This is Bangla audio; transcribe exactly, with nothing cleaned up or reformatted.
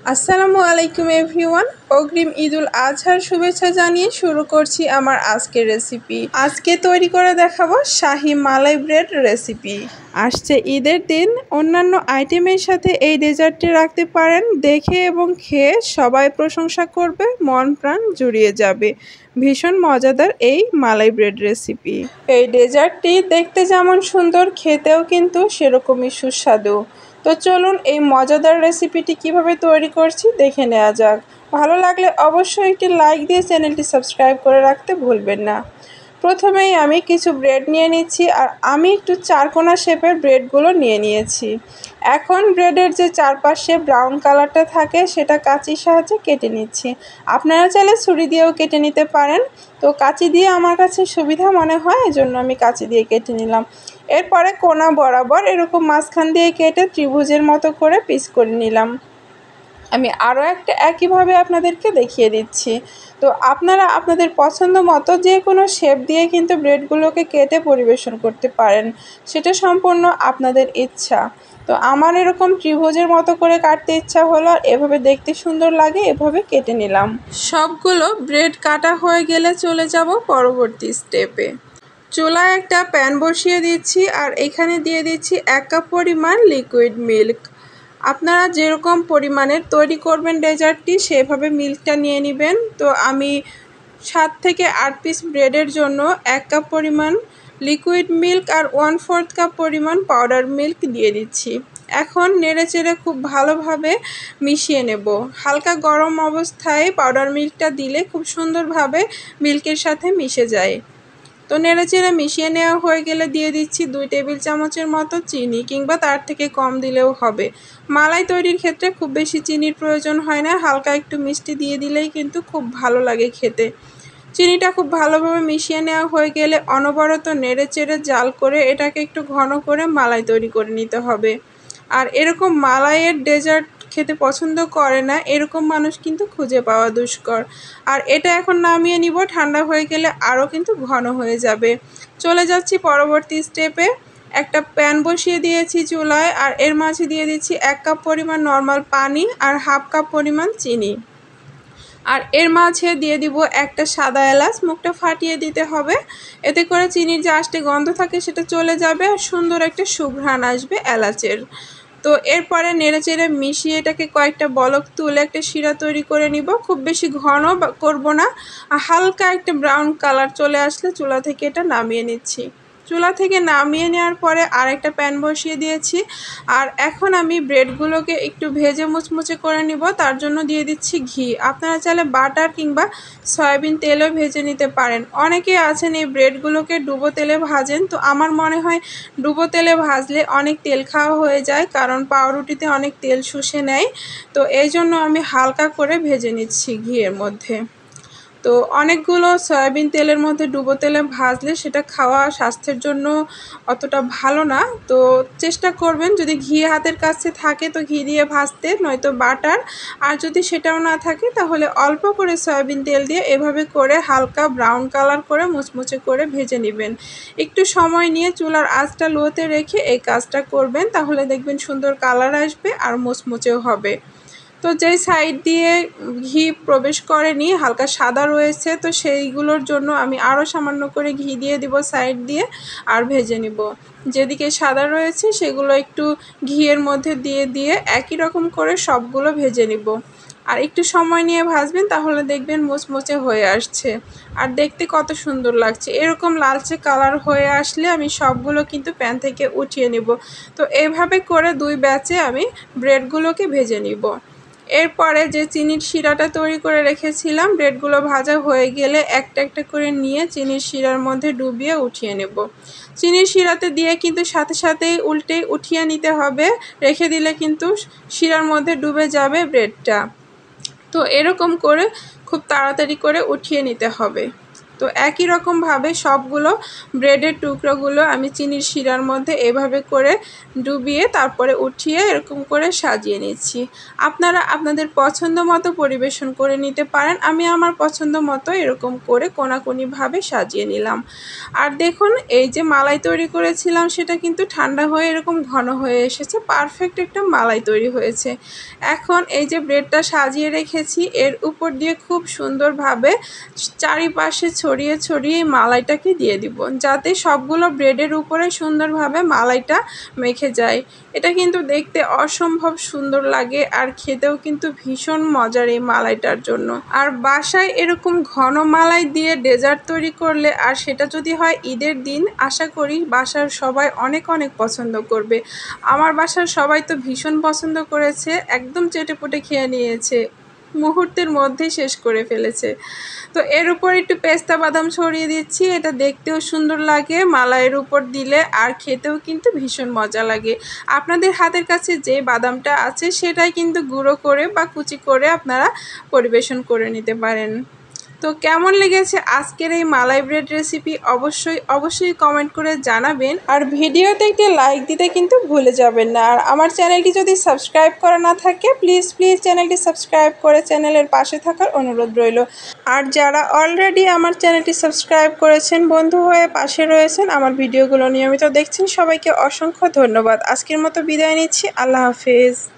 আসসালামু আলাইকুম এভরিওয়ান। অগ্রিম ঈদুল আজহার শুভেচ্ছা জানিয়ে শুরু করছি আমার আজকের রেসিপি। আজকে তৈরি করে দেখাবো শাহি মালাই ব্রেড রেসিপি। আসছে ঈদের দিন, অন্যান্য আইটেমের সাথে এই ডেজার্টটি রাখতে পারেন, দেখে এবং খেয়ে সবাই প্রশংসা করবে, মন প্রাণ জুড়িয়ে যাবে। ভীষণ মজাদার এই মালাই ব্রেড রেসিপি। এই ডেজার্টটি দেখতে যেমন সুন্দর, খেতেও কিন্তু সেরকমই সুস্বাদু। তো চলুন এই মজাদার রেসিপিটি কিভাবে তৈরি করছি দেখে নেওয়া যাক। ভালো লাগলে অবশ্যই একটি লাইক দিয়ে চ্যানেলটি সাবস্ক্রাইব করে রাখতে ভুলবেন না। প্রথমেই আমি কিছু ব্রেড নিয়ে নিচ্ছি, আর আমি একটু চারকোনা শেপের ব্রেডগুলো নিয়ে নিয়েছি। এখন ব্রেডের যে চারপাশে ব্রাউন কালারটা থাকে সেটা কাঁচির সাহায্যে কেটে নিচ্ছি। আপনারা চাইলে ছুরি দিয়েও কেটে নিতে পারেন, তো কাঁচি দিয়ে আমার কাছে সুবিধা মনে হয়, এজন্য আমি কাঁচি দিয়ে কেটে নিলাম। এরপরে কোনা বরাবর এরকম মাঝখান দিয়ে কেটে ত্রিভুজের মতো করে পিস করে নিলাম। আমি আরও একটা একইভাবে আপনাদেরকে দেখিয়ে দিচ্ছি। তো আপনারা আপনাদের পছন্দ মতো যে কোনো শেপ দিয়ে কিন্তু ব্রেডগুলোকে কেটে পরিবেশন করতে পারেন, সেটা সম্পূর্ণ আপনাদের ইচ্ছা। তো আমার এরকম ত্রিভুজের মতো করে কাটতে ইচ্ছা হলো, আর এভাবে দেখতে সুন্দর লাগে, এভাবে কেটে নিলাম। সবগুলো ব্রেড কাটা হয়ে গেলে চলে যাব পরবর্তী স্টেপে। চুলায় একটা প্যান বসিয়ে দিচ্ছি, আর এখানে দিয়ে দিচ্ছি এক কাপ পরিমাণ লিকুইড মিল্ক। আপনারা যেরকম পরিমাণের তৈরি করবেন ডেজার্টটি, সেভাবে মিল্কটা নিয়ে নেবেন। তো আমি সাত থেকে আট পিস ব্রেডের জন্য এক কাপ পরিমাণ লিকুইড মিল্ক আর ওয়ান ফোর্থ কাপ পরিমাণ পাউডার মিল্ক দিয়ে দিচ্ছি। এখন নেড়েচেড়ে খুব ভালোভাবে মিশিয়ে নেব। হালকা গরম অবস্থায় পাউডার মিল্কটা দিলে খুব সুন্দরভাবে মিল্কের সাথে মিশে যায়। তো নেড়েচেড়ে মিশিয়ে নেওয়া হয়ে গেলে দিয়ে দিচ্ছি দুই টেবিল চামচের মতো চিনি, কিংবা তার থেকে কম দিলেও হবে। মালাই তৈরির ক্ষেত্রে খুব বেশি চিনির প্রয়োজন হয় না, হালকা একটু মিষ্টি দিয়ে দিলেই কিন্তু খুব ভালো লাগে খেতে। চিনিটা খুব ভালোভাবে মিশিয়ে নেওয়া হয়ে গেলে অনবরত নেড়েচেড়ে জাল করে এটাকে একটু ঘন করে মালাই তৈরি করে নিতে হবে। আর এরকম মালাইয়ের ডেজার্ট খেতে পছন্দ করে না এরকম মানুষ কিন্তু খুঁজে পাওয়া দুষ্কর। আর এটা এখন নামিয়ে নিব, ঠান্ডা হয়ে গেলে আরও কিন্তু ঘন হয়ে যাবে। চলে যাচ্ছি পরবর্তী স্টেপে। একটা প্যান বসিয়ে দিয়েছি চুলায়, আর এর মাঝে দিয়ে দিচ্ছি এক কাপ পরিমাণ নর্মাল পানি আর হাফ কাপ পরিমাণ চিনি। আর এর মাঝে দিয়ে দিব একটা সাদা এলাচ, মুখটা ফাটিয়ে দিতে হবে। এতে করে চিনির যে আষ্টে গন্ধ থাকে সেটা চলে যাবে, আর সুন্দর একটা সুঘ্রাণ আসবে এলাচের। তো এরপরে নেড়েচেড়ে মিশিয়ে এটাকে কয়েকটা বলক তুলে একটা শিরা তৈরি করে নিব। খুব বেশি ঘন করব না, হালকা একটা ব্রাউন কালার চলে আসলে চুলা থেকে এটা নামিয়ে নিচ্ছি। চুলা থেকে নামিয়ে নেওয়ার পরে আরেকটা প্যান বসিয়ে দিয়েছি, আর এখন আমি ব্রেডগুলোকে একটু ভেজে মুচমুচে করে নিব। তার জন্য দিয়ে দিচ্ছি ঘি। আপনারা চাইলে বাটার কিংবা সয়াবিন তেলও ভেজে নিতে পারেন। অনেকে আছেন এই ব্রেডগুলোকে ডুবো তেলে ভাজেন, তো আমার মনে হয় ডুবো তেলে ভাজলে অনেক তেল খাওয়া হয়ে যায়, কারণ পাউরুটিতে অনেক তেল শুষে নেয়। তো এই জন্য আমি হালকা করে ভেজে নিচ্ছি ঘিয়ের মধ্যে। তো অনেকগুলো সয়াবিন তেলের মধ্যে ডুবো তেলে ভাজলে সেটা খাওয়া স্বাস্থ্যের জন্য অতটা ভালো না। তো চেষ্টা করবেন যদি ঘি হাতের কাছে থাকে তো ঘি দিয়ে ভাজতে, নয়তো বাটার। আর যদি সেটাও না থাকে তাহলে অল্প করে সয়াবিন তেল দিয়ে এভাবে করে হালকা ব্রাউন কালার করে মুচমুচে করে ভেজে নেবেন। একটু সময় নিয়ে চুলার আঁচটা লোতে রেখে এই কাজটা করবেন, তাহলে দেখবেন সুন্দর কালার আসবে আর মুচমুচেও হবে। তো যেই সাইড দিয়ে ঘি প্রবেশ করেনি, হালকা সাদা রয়েছে, তো সেইগুলোর জন্য আমি আরও সামান্য করে ঘি দিয়ে দিব সাইড দিয়ে, আর ভেজে নিব। যেদিকে সাদা রয়েছে সেগুলো একটু ঘিয়ের মধ্যে দিয়ে দিয়ে একই রকম করে সবগুলো ভেজে নিব। আর একটু সময় নিয়ে ভাজবেন, তাহলে দেখবেন মুচমুচে হয়ে আসছে আর দেখতে কত সুন্দর লাগছে। এরকম লালচে কালার হয়ে আসলে আমি সবগুলো কিন্তু প্যান থেকে উঠিয়ে নিব। তো এইভাবে করে দুই ব্যাচে আমি ব্রেডগুলোকে ভেজে নিব। এরপরে যে চিনির শিরাটা তৈরি করে রেখেছিলাম, ব্রেডগুলো ভাজা হয়ে গেলে একটা একটা করে নিয়ে চিনির শিরার মধ্যে ডুবিয়ে উঠিয়ে নেব। চিনির শিরাতে দিয়ে কিন্তু সাথে সাথেই উল্টে উঠিয়ে নিতে হবে, রেখে দিলে কিন্তু শিরার মধ্যে ডুবে যাবে ব্রেডটা। তো এরকম করে খুব তাড়াতাড়ি করে উঠিয়ে নিতে হবে। তো একই রকমভাবে সবগুলো ব্রেডের টুকরোগুলো আমি চিনির শিরার মধ্যে এভাবে করে ডুবিয়ে তারপরে উঠিয়ে এরকম করে সাজিয়ে নিচ্ছি। আপনারা আপনাদের পছন্দ মতো পরিবেশন করে নিতে পারেন। আমি আমার পছন্দ মতো এরকম করে কোনাকুনিভাবে সাজিয়ে নিলাম। আর দেখুন এই যে মালাই তৈরি করেছিলাম সেটা কিন্তু ঠান্ডা হয়ে এরকম ঘন হয়ে এসেছে, পারফেক্ট একটা মালাই তৈরি হয়েছে। এখন এই যে ব্রেডটা সাজিয়ে রেখেছি এর উপর দিয়ে খুব সুন্দরভাবে চারিপাশে ছড়িয়ে ছড়িয়ে মালাইটাকে দিয়ে দিব, যাতে সবগুলো ব্রেডের উপরে সুন্দরভাবে মালাইটা মেখে যায়। এটা কিন্তু দেখতে অসম্ভব সুন্দর লাগে আর খেতেও কিন্তু ভীষণ মজার এই মালাইটার জন্য। আর বাসায় এরকম ঘন মালাই দিয়ে ডেজার্ট তৈরি করলে আর সেটা যদি হয় ঈদের দিন, আশা করি বাসার সবাই অনেক অনেক পছন্দ করবে। আমার বাসার সবাই তো ভীষণ পছন্দ করেছে, একদম চেটেপুটে খেয়ে নিয়েছে, মুহূর্তের মধ্যেই শেষ করে ফেলেছে। তো এর উপর একটু পেস্তা বাদাম ছড়িয়ে দিচ্ছি, এটা দেখতেও সুন্দর লাগে মালাইয়ের উপর দিলে, আর খেতেও কিন্তু ভীষণ মজা লাগে। আপনাদের হাতের কাছে যে বাদামটা আছে সেটাই কিন্তু গুঁড়ো করে বা কুচি করে আপনারা পরিবেশন করে নিতে পারেন। তো কেমন লেগেছে আজকের এই মালাই ব্রেড রেসিপি অবশ্যই অবশ্যই কমেন্ট করে জানাবেন। আর ভিডিওতে একটি লাইক দিতে কিন্তু ভুলে যাবেন না। আর আমার চ্যানেলটি যদি সাবস্ক্রাইব করা না থাকে প্লিজ প্লিজ চ্যানেলটি সাবস্ক্রাইব করে চ্যানেলের পাশে থাকার অনুরোধ রইল। আর যারা অলরেডি আমার চ্যানেলটি সাবস্ক্রাইব করেছেন, বন্ধু হয়ে পাশে রয়েছেন, আমার ভিডিওগুলো নিয়মিত দেখছেন, সবাইকে অসংখ্য ধন্যবাদ। আজকের মতো বিদায় নিচ্ছি, আল্লাহ হাফেজ।